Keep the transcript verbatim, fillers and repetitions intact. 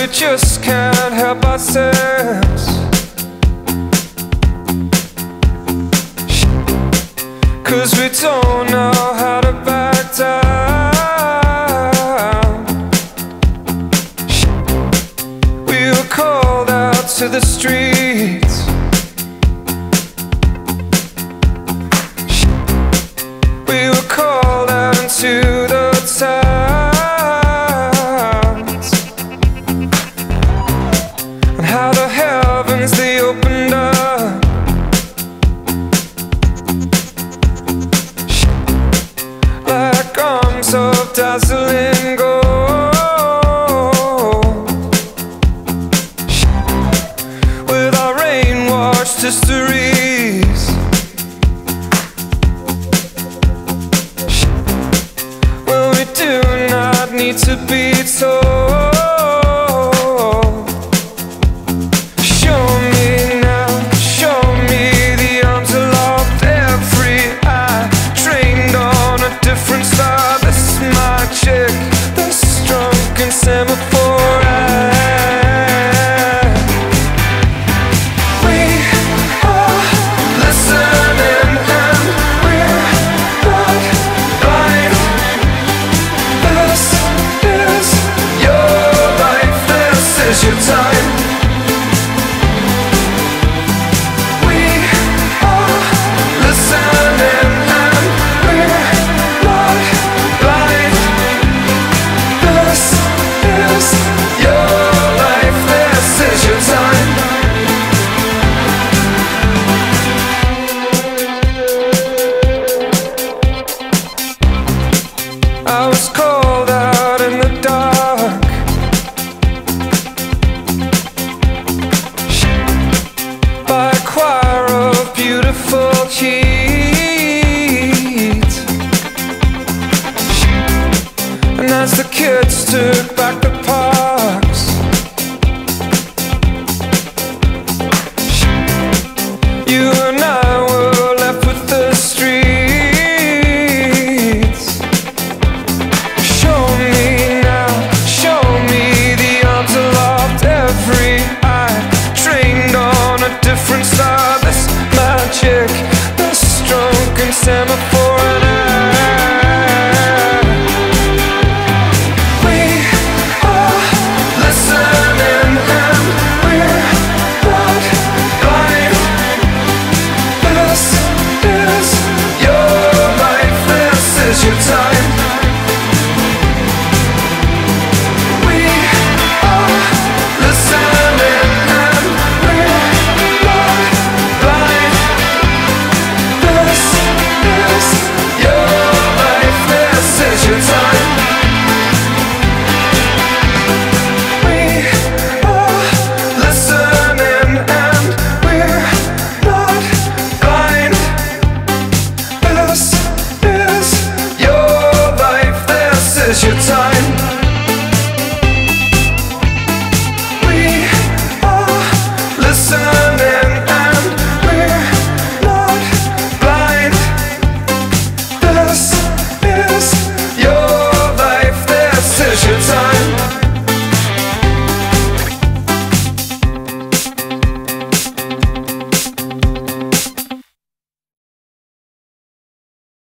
just can't help ourselves. 'Cause we don't know how to back down. We were called out to the streets. We were called out into the towns. And how the heavens they opened up. Like arms of dazzling gold. With our rain-washed histories. Well, we do not need to be told. Show me now, show me the arms aloft, every eye trained on a different star. This is magic, this drunken semaphore act. We are listening and we're not blind. This is your life, this is your time. We are listening and we're not blind. This is your life, this is your time. I was called out in the dark. By a choir of beautiful heat. And as the kids took back the parks, you